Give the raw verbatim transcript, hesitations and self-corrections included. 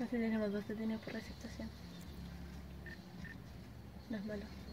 Así tenemos dos detenidos por receptación. No es malo.